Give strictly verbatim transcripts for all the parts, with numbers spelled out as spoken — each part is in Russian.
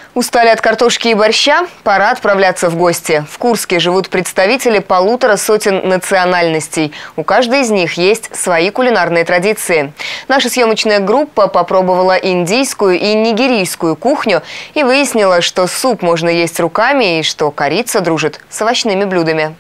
Устали от картошки и борща? Пора отправляться в гости. В Курске живут представители полутора сотен национальностей. У каждой из них есть свои кулинарные традиции. Наша съемочная группа попробовала индийскую и нигерийскую кухню и выяснила, что суп можно есть руками и что корица дружит с овощными блюдами.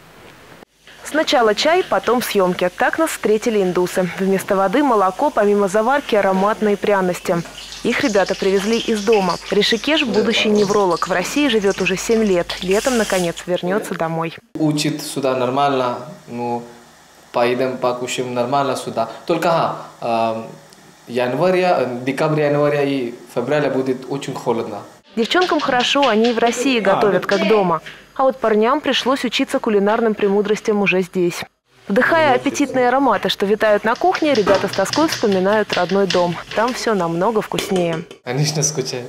Сначала чай, потом съемки. Так нас встретили индусы. Вместо воды молоко, помимо заварки, ароматные пряности. Их ребята привезли из дома. Ришикеш – будущий невролог. В России живет уже семь лет. Летом, наконец, вернется домой. Учит сюда нормально, ну, поедем, покушаем нормально сюда. Только ага, января, декабря, января и февраля будет очень холодно. Девчонкам хорошо, они и в России готовят, как дома. А вот парням пришлось учиться кулинарным премудростям уже здесь. Вдыхая аппетитные ароматы, что витают на кухне, ребята с тоской вспоминают родной дом. Там все намного вкуснее. Конечно, скучаю.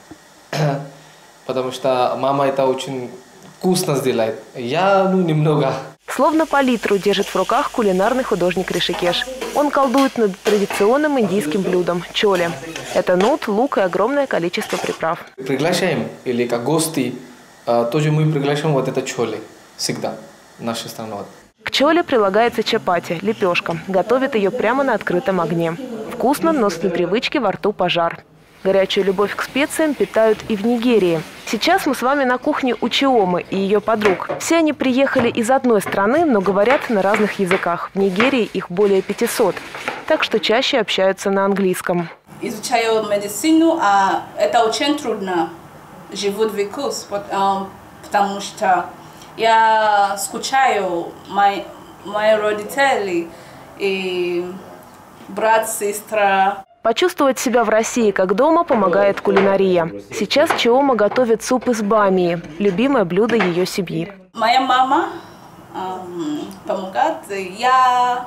Потому что мама это очень вкусно сделает. Я, ну, немного. Словно палитру держит в руках кулинарный художник Ришикеш. Он колдует над традиционным индийским блюдом – чоли. Это нут, лук и огромное количество приправ. Приглашаем, или как гости, тоже мы приглашаем вот это чоли. Всегда в нашу страну. К чоле прилагается чапати – лепешка. Готовят ее прямо на открытом огне. Вкусно, но с непривычки во рту пожар. Горячую любовь к специям питают и в Нигерии. Сейчас мы с вами на кухне у Чиомы и ее подруг. Все они приехали из одной страны, но говорят на разных языках. В Нигерии их более пятисот, так что чаще общаются на английском. Изучаю медицину, а это очень трудно. Живу в Курске, потому что я скучаю мои, мои родители и брат, сестра. Почувствовать себя в России как дома помогает кулинария. Сейчас Чиома готовит суп из бамии – любимое блюдо ее семьи. Моя мама эм, помогает. Я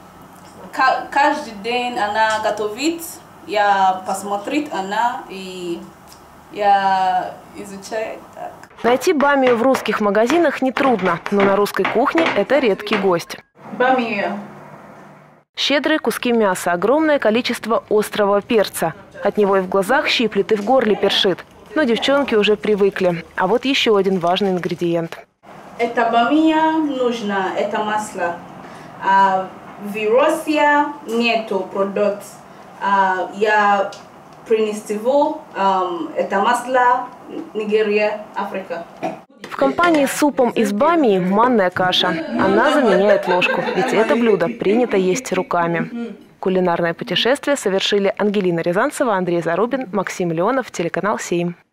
каждый день она готовит. Я посмотрю она и я изучаю так. Найти бамию в русских магазинах нетрудно, но на русской кухне это редкий гость. Бамия. Щедрые куски мяса, огромное количество острого перца. От него и в глазах щиплет, и в горле першит. Но девчонки уже привыкли. А вот еще один важный ингредиент. Это бамия нужно, это масло. А в России нету продукт. А я принесу это масло Нигерия, Африка. В компании с супом из бамии манная каша. Она заменяет ложку, ведь это блюдо принято есть руками. Кулинарное путешествие совершили Ангелина Рязанцева, Андрей Зарубин, Максим Леонов, телеканал семь.